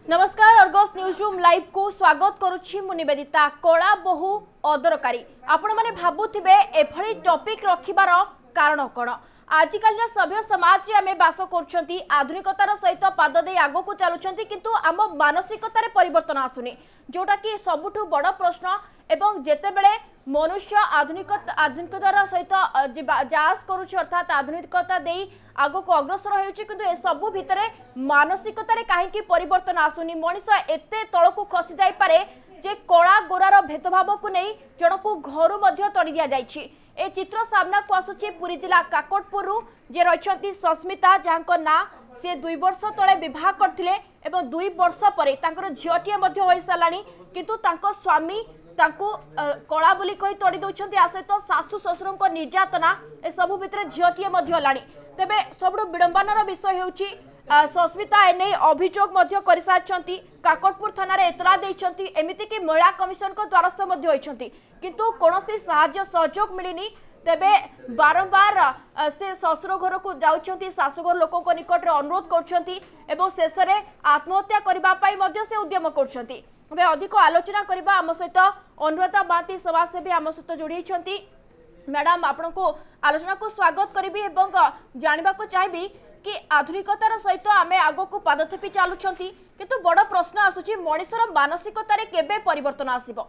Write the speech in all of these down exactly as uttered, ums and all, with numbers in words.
नमस्कार Argus news room live को स्वागत करुछि मु निवेदिता। कला बहु अदरकारी आपण माने भाबुथिबे एभली टॉपिक रखिबार कारण कोन? आजिकल सभ्य समाज आम बास कर आधुनिकतार सहित पाद दे आग को चलुंट किंतु आम मानसिकतार परिवर्तन आसुनी जोटा कि सबुठ बड़ प्रश्न। एवं जेतेबेले मनुष्य आधुनिक आधुनिकतार सहित जास करुछि अर्थात आधुनिकता दे आग को अग्रसर होउछि किंतु ए सबु भितरे मानसिकतार काहेकि परिवर्तन आसुनी? मनीष एते तळकु खसी जाई पारे जे कला गोरार भेदभाव को नहीं जनकु घरु मध्य तड़ी दिया जाइछि। ए चित्र सामना को आसुछि पुरी जिला काकटपुर जे रहिछंती सस्मिता जहाँको ना से दुई वर्ष तले विवाह करथिले एवं दुई वर्ष परे तांकर झियोटिए मध्य होई सालानी किंतु तांको स्वामी तांको कला बोली कही तोड़ी दउछंती। आ सहित सासु ससुरंको निर्यातना ए सबु भितरे झियोटिए मध्य हलानी। तेबे सबुठु विडंबनार विषय हेउछि सस्मिता एने अभियोग मध्य कर सारी काकटपुर थाना रे एतला देइछंती एमिति कि महिला कमिशन को द्वारस्थ मध्य होइछंती किंतु कोनोसी सहाय्य सहयोग मिलिनी। तेबे बारंबार से ससुर घर को जाउछंती सासुघर लोकों को निकट रे अनुरोध करछंती एवं शेष रे आत्महत्या करबा पाई मध्य से उद्यम करछंती। तेबे अधिक आलोचना करबा आम सहित अनुराधा बाती समाजसेवी आम सहित जोड़ी छंती। मैडम आपण को आलोचना को स्वागत करी एवं जानवा को चाहिए कि आधुनिकतार सहित आमे आग को पादथेपी चलुंट किंतु बड़ प्रश्न आसुची मनीषर मानसिकतार केबे परिवर्तन आसीबो?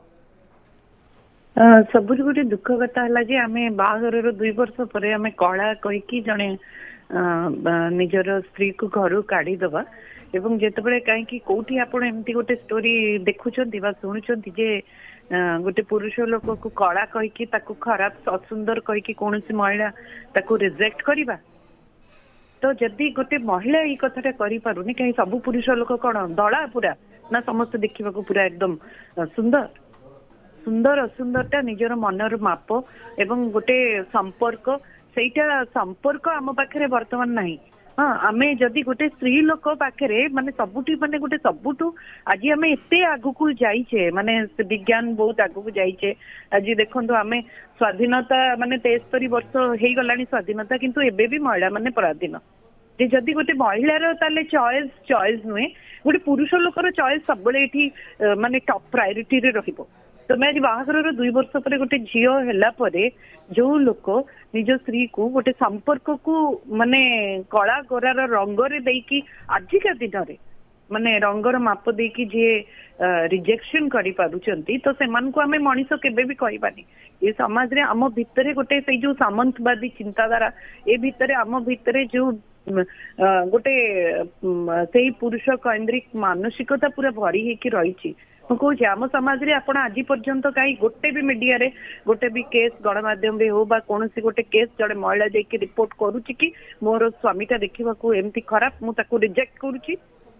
सबुठ गोटे दुख कथा है जे आमे बाहर दुई वर्ष पर आमे कला कहीकि जड़े निजर स्त्री को घर काढ़ी दबा एवं जेतेबेले कहीं कोठी आपण एमती गोटे स्टोरी देखुछंती बा सुनुछंती जे गोटे पुरुष लोक को कला कहीकि ताकू खराब असुंदर कहीकि कोनोसी महिला ताकू रिजेक्ट करिबा। तो जदि गोटे महिला ये कथाटा करि पारुनी कहीं सब पुरुष लोक कौन दला पूरा ना समस्त देखा पूरा एकदम सुंदर सुंदर असुंदरटा निजर मनर माप एवं गोटे संपर्क सेटा संपर्क आम पाखे बर्तमान नहीं। हाँ आमे जदि गोटे स्त्री लोक पाखे माने सबुठी माने गोटे सबुठू आज आमे एते आगु को जाइछे माने विज्ञान बहुत आगु को जाइछे। आज देखंतु आमे स्वाधीनता माने तेस्तरी वर्ष हेई गलानी स्वाधीनता किंतु एबे भी महिला माने पराधीन जे जदि गोटे महिलार ताले चॉइस चॉइस नुहे गोटे पुरुष लोकर चॉइस सब एठी माने टॉप प्रायोरिटी रे रहिबो। तो मैं आज बाहागर दुई वर्ष पर गोटे झील है जो लोक निज स्त्री को गोटे संपर्क को माने कला गोरार रंगरे देकी आजिका दिन में माने रंगर माप देकी जे रिजेक्शन करि पारुचंती तो सेमान को आमे मनीष केबे भी कहबानी। ये समाज रे आम भितरे गोटे से जो सामंतवादी चिंताधारा ए भितरे आम भितरे जो गोटे से पुरुष केन्द्रिक मानसिकता पूरा भरी हेकी रही मुझे आम समाज रे आपण आज पर्यंत कहीं गोटे भी मीडिया रे गोटे भी केस गणमाध्यम रे हो बा कौन सी गोटे केस जड़े महिला जाकि रिपोर्ट करुच्ची कि मोर स्वामीटा देखा एमती खराब मुझे रिजेक्ट करुच्ची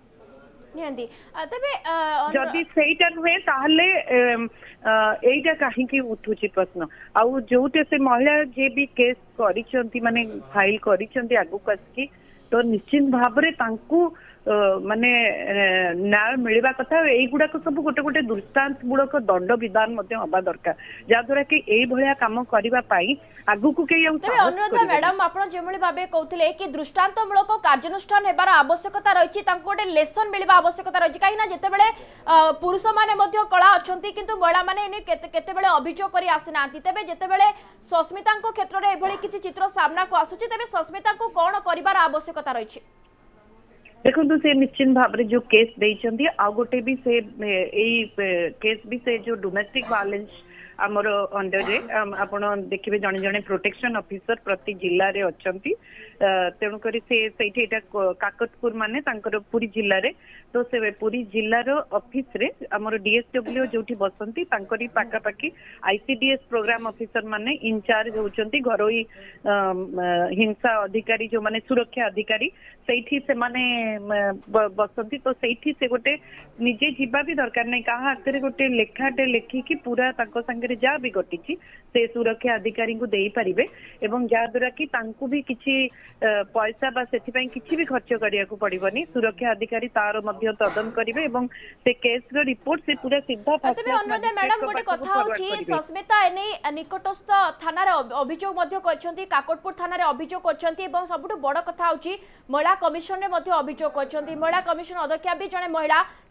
जदि सेटा नुहे ताहले एटा कहीं उठुची प्रश्न आउ जोटे से महिला जे भी केस करिसंती माने फाइल करिसंती आगु आसिकी तो निश्चित भाव रे तांकू माने न्याय मिलवा कथा एगुड़ा सब गोटे गोटे दृष्टांत मूलक दंड विधान हवा दरकार जहाद्वारा कि यही कम करने आगु को अनुराधा मैडम आप जो भाव कहते कि दृष्टांत मूलक कार्यानुष्ठान होबार आवश्यकता रही गोटे लेसन मिलवा आवश्यकता रही कहीं जितेबाला पुरुष मैंने कला अच्छा किंतु महिला मैंने केतेबेले अभियोग कर आसीना तेज जितेबाला सस्मिता क्षेत्र में एभली किसी चित्र सामना को आसुची तेज सस्मिता को कौन कर आवश्यकता रही? देखो से निश्चित भाव में जो केस देइछंती आ गोटे भी से एई केस भी से जो डोमेस्टिक वायलेंस आमर अंडर रे आपण देखिबे जने जने प्रोटेक्शन ऑफिसर प्रति जिल्ला रे अछंती तेणु करी से सेठी एटा काकटपुर माने तांकर पूरी जिल्ला रे तो से पूरी जिल्लार ऑफिस रे आमर डीएसडब्ल्यू जोठी बसंती तांकरी पाका पाकी आईसीडीएस प्रोग्राम ऑफिसर माने इंचार्ज होचंती घरोई हिंसा अधिकारी जो माने सुरक्षा अधिकारी सेठी से माने बसंती तो सेठी से गोटे निजे जीवा भी दरकार नहीं कहा हाथ गोटे लेखाटे लेखिकी पूरा तांको संगे जहाँ भी घटी से सुरक्षा अधिकारी को दे पारिबे एवं जहाद्वारा कि तांको भी किछि पैसा बा सेथिपई किछि भी खर्च करिया को पड़िबनी सुरक्षा अधिकारी तार मध्य तदन करिवे एवं से केस रो रिपोर्ट से पूरा सीधा तबे अनुराधा मैडम गोटे कथा होछि सस्मिता एने निकटस्थ थाना रे अभियोग मध्य करछंती काकटपुर थाना रे अभियोग करछंती एवं सबुठु बड़ कथा होछि महिला कमिशन रे मध्य अभियोग करछंती महिला कमिशन अध्यक्षा भी जने महिला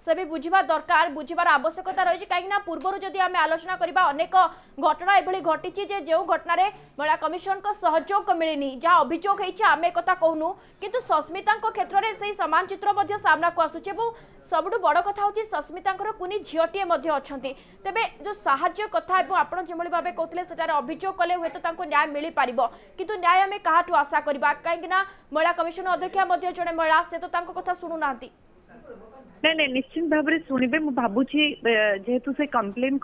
से भी बुझा दरकार बुझार आवश्यकता रही कहीं पूर्व जदि आम आलोचना करवा अनेक घटना एभली घटी जो घटना महिला कमिशन को सहयोग मिलनी जहाँ अभियोग आम एक कहूनु किंतु सस्मिता क्षेत्र में से सामान चित्र सामना को आसुचे सबुठ बड़ कथा हूँ सस्मिता कुनी झीटे अच्छा तेरे जो साहाय्य कथा आपड़ जो भाव कहते हैं अभियोग कले हुए तो न्याय मिल पार किंतु न्याय आम क्या आशा करवा कहीं महिला कमिशन अध्यक्षा जड़े महिला से तो कथा शुणुना नहीं नहीं निश्चित भाव में शुणवे मु भावुची जेहेतु से कंप्लेन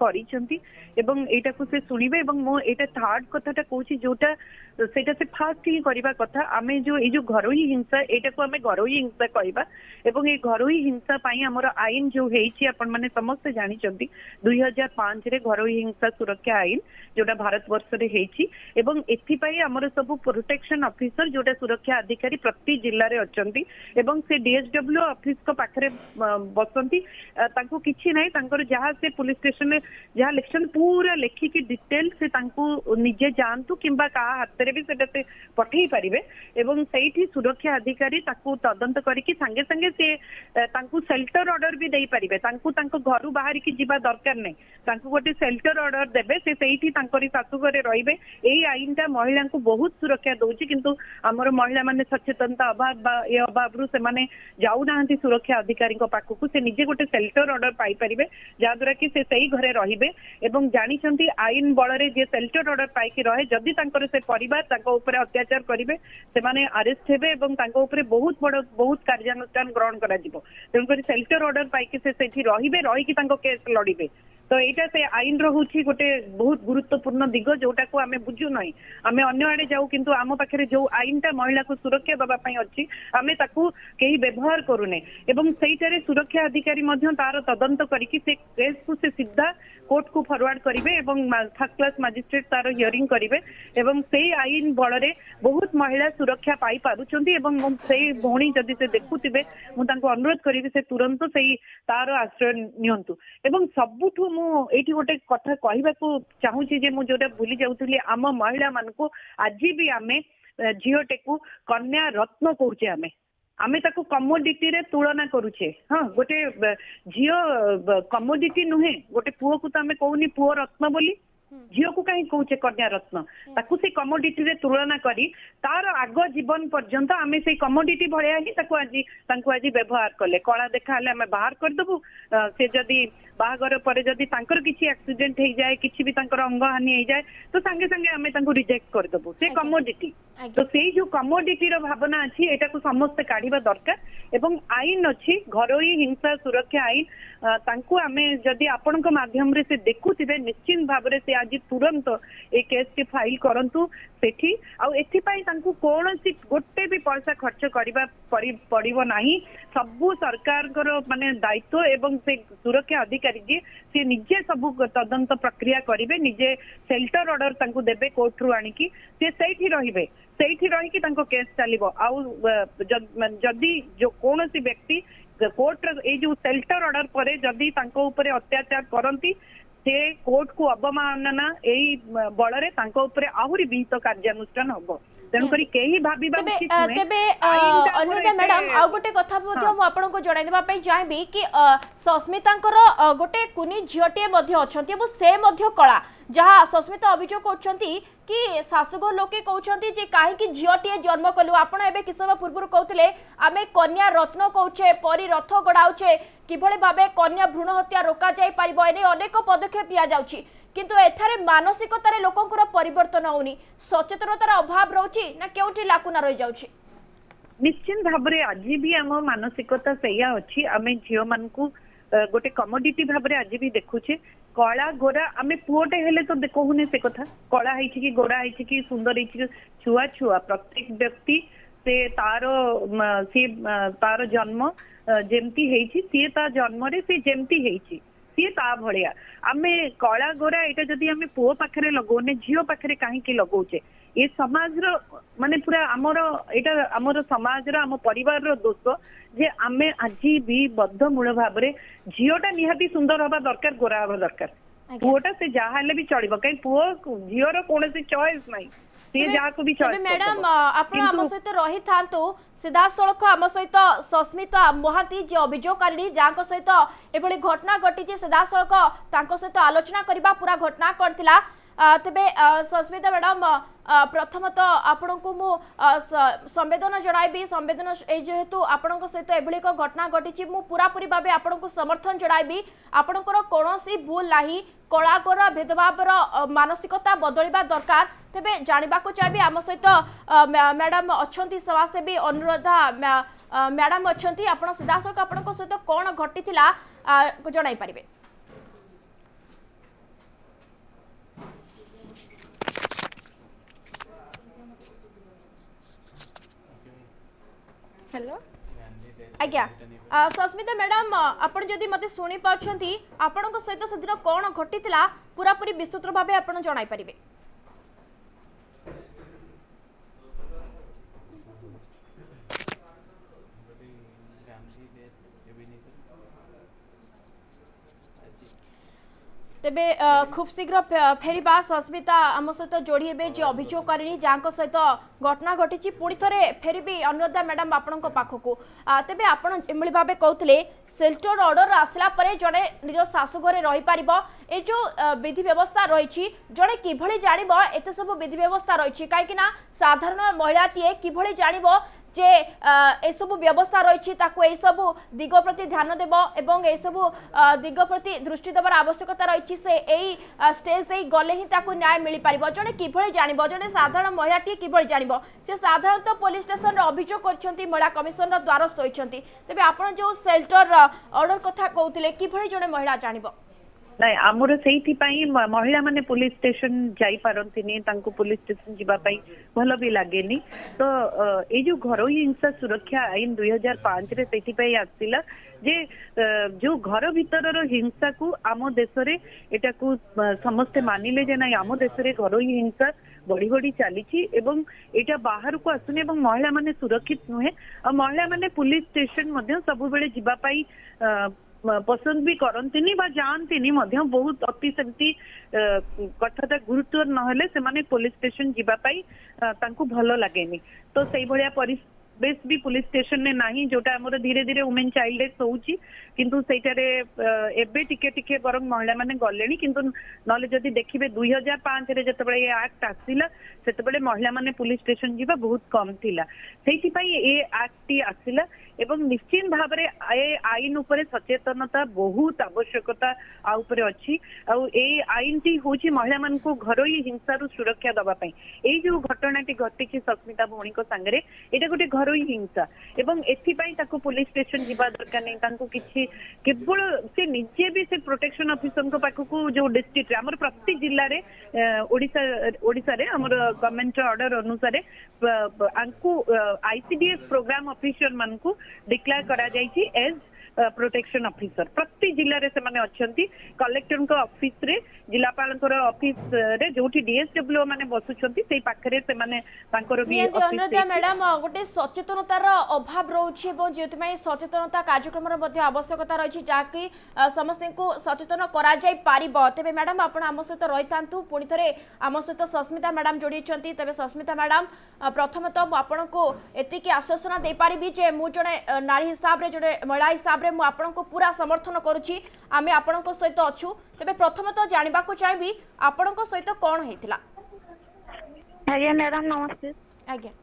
करा को से शुणवे मुझे थर्ड कथाटा कहूँ जोटा सेटा से फास्ट ही करवा कथा आमे जो ये जो घरोई हिंसा एटा को आमे घरोई हिंसा कहबा एवं ये घरोई हिंसा पाई हमर आईन जो हेची अपन माने समस्त जानि चंती दो हज़ार पाँच रे घरोई हिंसा सुरक्षा आईन जोटा भारत वर्ष रे हेची एवं एथि पाई हमर सब प्रोटेक्शन ऑफिसर जोटा सुरक्षा अधिकारी प्रति जिल्ला रे अचंती एवं से डीएसडब्ल्यू ऑफिस को पाखरे बसंती तांको किछि नै तांकर जहाँ से पुलिस स्टेशन में जहाँ लिखन पूरा लेखिकी डिटेल से तांको निजे जानतु किंबा का हाथ रे भी सेटा से पठेई परिबे एवं सेठी सुरक्षा अधिकारी ताकू तदंत करिकि संगे संगे से तांको शेल्टर ऑर्डर भी देई परिबे तांको तांको घरु बाहर की जीवा दरकार नै तांको गोटे शेल्टर ऑर्डर देबे से सेठी तांकरी सासु घरे रहिबे एई आईनटा महिला को बहुत सुरक्षा दउची किंतु हमर महिला माने सचेतनता अभाव बा ए अभाव रु से माने जाउ नाहंती सुरक्षा अधिकारी को पाखु से निजे गोटे शेल्टर ऑर्डर पाई परिबे जा द्वारा कि से सही घरे रहिबे एवं जानि चंती आईन बळरे जे शेल्टर ऑर्डर पाई कि रहे जदी तांकर से परिवार तांको ऊपर अत्याचार करिवे से माने अरेस्ट हेबे एवं तांको ऊपर बहुत बड़ बहुत कार्यानुष्ठान ग्रहण करा जिवो तेनकर शेल्टर ऑर्डर पाई कि से सेठी रहिबे रहि कि तांको केस लड़िबे तो यहाँ से आईन रोचे गोटे बहुत गुरुत्वपूर्ण दिग जोटा को आम बुझु ना आम अन्य आड़े जाऊ किंतु आम पाखे जो आईनटा महिला को सुरक्षा देवाई अच्छी आम ताकू कहीं व्यवहार करूने एवं सहीटारे सुरक्षा अधिकारी तार तदंत करके से केस को से सीधा कोर्ट को फॉरवर्ड करेंगे फर्स्ट क्लास मजिस्ट्रेट तार हियरिंग करेंगे एवं से आईन बल बहुत महिला सुरक्षा पाई पारुचंती एवं से भौणी जदि से देखुथिबे मु तांको अनुरोध करिबे से तुरंत से तार आश्रय नियंतु एवं सबुठु मु एठी गोटे कथा कहबा को चाहूची जे मु जोटा भूली जाउथली आम महिला मानको आज भी आमे झीओटे को कन्या रत्न कहूचे आमे आमे ताको कमोडिटी रे तुलना करूचे हाँ गोटे झीओ कमोडिटी नुहे गोटे पुओ को तो आमे कहूनी पुओ रत्न बोली झीओ को कहीं कहूचे कन्या रत्न ताकू से कमोडिटी रे तुलना करी तार आग जीवन पर्यंत आमे से कमोडिटी भलिया ही ताकू आज तांको आज व्यवहार कले कला देखा हले आमे बाहर कर दबु से जदी बाहागर पर जदी तांकर किछि एक्सीडेंट हो जाए किछि भी तांकर अंग हानि हो जाए तो संगे संगे आमे तांको रिजेक्ट कर दबु से कमोडिटी तो से जो कमोडिटी रो भावना अछि एटा को समस्त काढिबा दरकार एवं आईन अछि घरोई हिंसा सुरक्षा आईन तांको आमे जदी आपनक माध्यम रे से देखुथिबे निश्चित भाव रे से आज तुरंत ए केस के फाइल करंतु सेठी आ एथि पई तांको कोनोसी गोटे भी पैसा खर्च करबा पड़िबो नाही सबु सरकार कर माने दायित्व एवं से सुरक्षा अधिकारी जे से निजे सब तदंत प्रक्रिया करिवे निजे शेल्टर ऑर्डर तांको देबे कोर्ट रु आनी की से सेठी रहिबे सेठी रही कि तांको केस चलिबो आ जदी जो कोनोसी व्यक्ति कोर्ट ए जो शेल्टर ऑर्डर परे जदी तांको ऊपर अत्याचार करंती से कोर्ट को अवमानना एई बଳରେ तांको ऊपर आहुरी विहित कार्यानुष्ठान हबो तेणुकरी कहीं भाविबा उचित नहे तेबे अनुराधा मैडम आ गोटे कथा मध्ये हम आपन को जणाइ देबा पई चाहबी कि सस्मितांकर गोटे कुनी झियोटे मध्ये अछंती एवं से मध्ये कला जहाँ सस्मिता अभियोग करछंती कि शाशुघर लोके कहउछंती जे काहे कि झियोटे जन्म कलु आपण एबे कि समय पूर्व कहउतले आमे कन्या रत्न कहउछे परी रथ गडाउछे किभळे भाबे कन्या भ्रूण हत्या रोका जाय परिबो एने अनेक पदक्षेप लिया जाउछि किंतु एथारे मानसिकतारे लोकंकर परिवर्तन होनी सचेतनतार अभाव रहउछि ना केउठी लाकुना रहि जाउछि निश्चित भाव रे आज भी आम मानसिकता सैया अछि आमे झियो मानकू गोटे कमोडिटी भाव रे आज भी देखुछे कला गोरा आमे पुओटे हेले तो कहूने से कथा कला है कि गोरा है कि सुंदर है छुआ छुआ प्रत्येक व्यक्ति से तार सी तार जन्म जेमती हेछि सी ता जन्म रे से जेमती हेछि सी ता भलिया आमे कला गोरा एटा जदी आमे पुओ पाखरे लगोने झियो पाखरे काहे कि लगौचे ये समाज रो माने पूरा हमर एटा हमर समाज रो हम परिवार रो दोष जे आमे आजी भी बद्ध मूल भाव रे झियोटा निहाती सुंदर हबा दरकार गोरा हबा दरकार पुओटा से जाहा ले भी चलिबो काई पुओ झियो रो कोनोसी चॉइस नाही सी जाको भी चॉइस मैडम आपण आम सहित रही थांतु सीधा सड़क आम सहित सस्मिता महांती जे अभियोगकारी जहाँ सहित एभली घटना घटी सीधा सड़क तांको सहित आलोचना करबा पूरा घटना करथिला तेबे सस्मिता मैडम प्रथमत आपण को मु संवेदना जणाइबी संवेदना जेहेतु आपण सहित एभली एक घटना घटी मु पूरा पूरी भाबे आपण को समर्थन जणाइबी आपणकर कौनसी भूल नाही कलागोरा भेदभाव मानसिकता बदलवा दरकार तेबे जानिबा को चाहिए आम सहित मैडम अच्छी समाजसेवी अनुराधा मैडम अच्छा आप सीधा सड़क आपण सहित कौन घटी जन पारे। हेलो आज्ञा सस्मिता मैडम आपण जदि मते सुनी पाछंती आपण सहित सेदिन कौन घटी पूरा पूरी विस्तृत भाव आप जन पारे। तेबे खूब शीघ्र फेरिबा सस्मिता आम सहित जोड़ी हे जे अभियोगकारी जहाँ सहित घटना घटी पुणी थे फेरबी अनुराधा मैडम आपण पाखक तेबे आपण एमली भाव कहते सेल्टर ऑर्डर आसला परे जड़े निज शाशुघर रही पार ए जो विधि व्यवस्था रही जड़े किभली जानिब एते सब विधि व्यवस्था रही कहीं साधारण महिलाटीए किभली जानिब जे ए सब व्यवस्था रही सब दिग प्रति ध्यान देव एवं ए सब दिग प्रति दृष्टि देवार आवश्यकता रही से यही स्टेज गले ही ताकू न्याय मिल पार जड़े किभली जानिब जड़े साधारण महिलाटी किभली जानिब से साधारणतः पुलिस स्टेशन अभियोग कर महिला कमिशनर द्वारस्थ होती तेज आप जो सेल्टर ऑर्डर कथा कहते किभली जड़े महिला जानिब नाई आमर से महिला माने पुलिस स्टेशन जाई पारंतिनी तांको पुलिस स्टेशन जीवा पाई भल भी लागेनी तो ए जो घरोई हिंसा सुरक्षा आईन दुई हजार पांच रे सेठी पाई आसिला जे जो घर भीतर हिंसा को आम देश रे एटा को समस्ते मानिले जे ना आम देश रे घरोई हिंसा बढ़ी बढ़ी चली एवं एटा बाहर को आसुनी एवं महिला माने सुरक्षित नुहे और महिला माने पुलिस स्टेशन मध्य सब बेले जीवा पाई पसंद भी करंतिनी बा जानतिनी मध्य बहुत अति सेमती कथाटा गुरुत्व नहले से माने पुलिस स्टेशन जीवा पाई तांको भलो लागेनी तो सही भलिया परिस बेस भी पुलिस स्टेशन ने नाही जोटा हमर धीरे धीरे वुमेन चाइल्ड एक्ट होउची किंतु सेटारे एबे टिके टिके बरं महिला माने गलेनी किंतु नले जदी देखिबे दुई हजार पांच रे जतबे ये एक्ट आसिला सेतबे महिला माने पुलिस स्टेशन जीवा बहुत कम थिला सेठी पई ए एक्ट टी आसिला एवं निश्चित भाव में ए आईन उपरे सचेतनता बहुत आवश्यकता आ उपरे अछि आ ए आईन टी होची महिला मान को घरोई हिंसा रु सुरक्षा दबा पई ए जो घटनाटी घटी कि सस्मिता भौणी को संगरे एटा गोटे घरोई हिंसा एवं एथि पई ताको पुलिस स्टेशन जीवा दरकार नै तांको किछि केवल से निजे भी से प्रोटेक्शन ऑफिसर को पाखो को जो डिस्ट्रिक्ट हमर प्रति जिल्ला रे ओडिसा ओडिसा रे हमर गवर्नमेंट ऑर्डर अनुसार आंको आईसीडीएस प्रोग्राम ऑफिसर मान को डिक्लेयर करा जायछि एज प्रोटेक्शन ऑफिसर प्रति जिल्ला रे से माने अछंती कलेक्टर को ऑफिस रे जिलापाल को ऑफिस रे जोठी डीएसडब्ल्यू माने बसुछंती सेई पाखरे से माने तांकर भी ऑफिस मैडम गोटे सचेतनतार अभाव रहउछि एवं जेतमै सचेतनता कार्यक्रम रे मध्ये आवश्यकता रहिछि जाकि समस्त को सचेतन करा जाय पारिबो तबे मैडम आपण आम सहित रहितांतु पुणी थरे आम सहित सस्मिता मैडम जोड़ी छंती तबे सस्मिता मैडम प्रथमतः मु आपण को एतिकी आश्वासन दे पारिबी जे मु जने नारी हिसाब रे जने महिला हिसाब रे मु आपण को पूरा समर्थन करूछि आमे आपण को सहित अछु तबे प्रथमतः जानिबा को चाहिबी आपण को सहित कोन हेतिला। आज्ञा मैडम नमस्ते। आज्ञा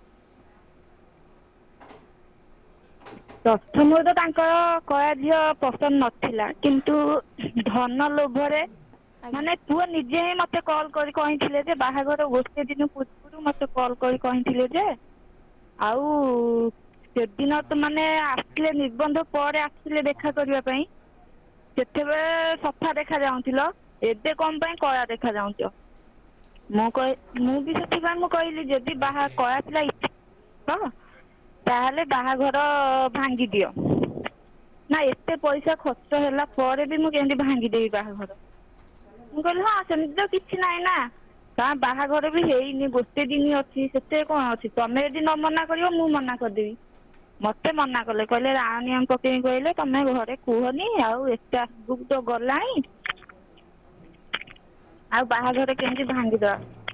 प्रथम तो कया झील पसंद नथिला किंतु धन लोभरे माने पुआ निजे ही मते कॉल करी कहिथिले जे बाहागर गोटे दिन पूर्व मते कॉल करी कहिथिले जे आउ से दिन तो माने आसले निबंध पर आसले देखा करबा पई सेतेबे सफा देखा जाउथिलो एबे कम पई कया देखा जाउथियो मो कह मु भी सेति पई मु कहली जदी बाहा कया पिला तो ताहले बाहाघर भांगी दियो ना एते पैसा खर्च होला पर भी मु केंदी भांगी देई बाहाघर मु कहली हां सेमि तो किछि नाही ना का बाहाघर भी हेइनी गोटे दिन अछि सेते कोन अछि तमे यदि न मना करियो मु मना कर देबी मते मना कले कहले रानी हम पके कहले तमे घरे कुहनी आउ एते आसबुक तो गलानी आ बाहाघर केंदी भांगी द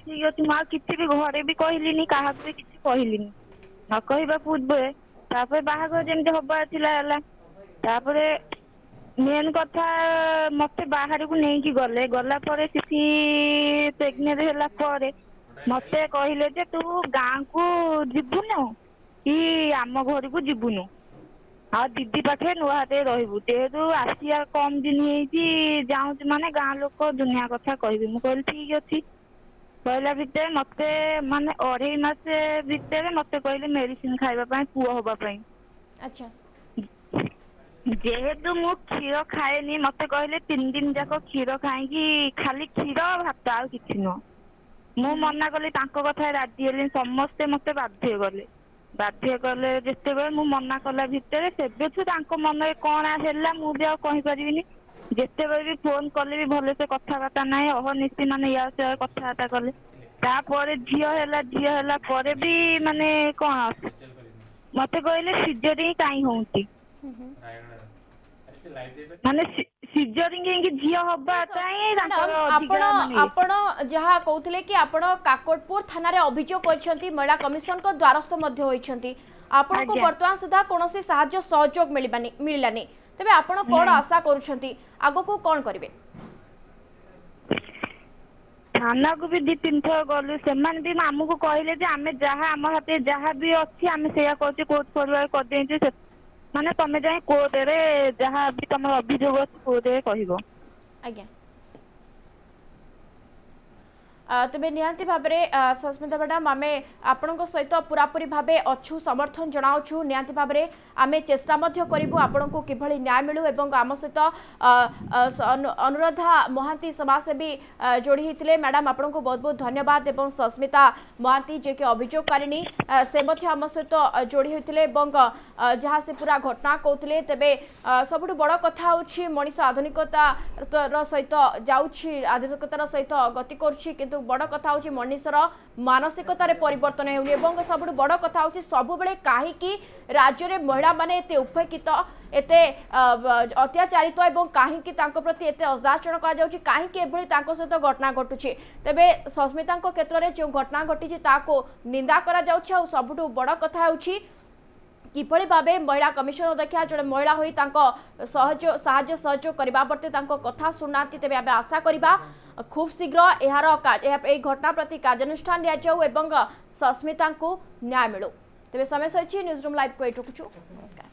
ठीक अच्छे मुझे किसी भी घरे भी कहलिनी क्या भी किसी कहलिनी न कहवा पूर्व तापर बाहाघर जमी हबार तापर मेन कथा मत बाहर को नहीं गले गला सीसी प्रेगनेंट होला पर मत कहले जे तू गाँ को जीवुनु कि आम घर को जीवुनु आ दीदी पाखे नुआते रहबू जेहेतु आसिया कम दिन जाऊँ माने गाँ लोक दुनिया कथा कहबी मु कहली ठीक अच्छी कहला भितर मत माने अढ़ाई मास भितर मत कहले मेडिसिन खाइबा पुआ होबाई अच्छा जेहेतु मु क्षीर खाएनी मत कहले तीन दिन जाक क्षीर खाई खाली क्षीर भात आ कि नुह मु मना कली कथा राजी हेली समस्ते मत बाध्य कले बाध्य कले जिते मु मना कला भितर से मन में कौन है मुझे आईपारि जिते भी फोन कले भी भले से कथबार्ता ना अहनिशी माने या कथबार्ता कले तापर झी है झी है भी माने कौन मत कहले सीजरिंग कहीं होती माने सीजरिंग झी हवा आपण जहाँ कहते कि आपण काकोटपुर थाना रे अभियोग करछंती महिला कमिशन को द्वारस्थ मध्य होइछंती आपण को वर्तमान सुधा कोनोसी सहाय्य सहयोग मिलिबानी मिललानी तबे आपण कोन आशा करूछंती आगो को कोन करिवे थाना को भी दी तीन थर गलु से भी आमको कहले जे आमे जहाँ आम हाथ जहाँ भी अच्छी आम से कोर्ट परिवार कर देंचे माने तमे जाए कोर्ट रे जहाँ भी तुम अभियोग अच्छी कोर्ट रे कहबो आज्ञा तेज निहांती भाव में सस्मिता मैडम आम आपण सहित पूरापूरी भाव अच्छु समर्थन जनावु निहांती भाव में आम चेष्टा करूँ आपण को किभली न्याय मिलू एवं आम सहित अनुराधा महांती समाजसेवी जोड़ी होते मैडम आपन को बहुत बहुत धन्यवाद एवं सस्मिता महांती जे कि अभियोगकारिणी से आम सहित जोड़ी होते जहाँ से पूरा घटना कहते तेरे सबुठ बड़ कथा हूँ मनीष आधुनिकता सहित जाऊँगी आधुनिकतार सहित गति कर बड़ कथा हूँ मनीषर मानसिकतार परिवर्तन होनी सब बड़ कथा हूँ सब कहीं राज्य में महिला माने एते उपेक्षित एते अत्याचारित एवं कहीं प्रति एते अदाचरण कहीं सहित घटना घटुची तेबे सस्मिता क्षेत्र में जो घटना घटी निंदा करा सबुठ बड़ कथा हूँ किभली भावे महिला कमिशन अध्यक्षा जड़े महिला होई साहाय्य सहयोग करबा बर्ते कथा शुणुना तेज आम आशा करबा खूब शीघ्र यार घटना प्रति कार्यानुष्ठान लिया सस्मिता को न्याय मिलू तेज समय सही न्यूज रूम लाइव को ये रखुछु नमस्कार।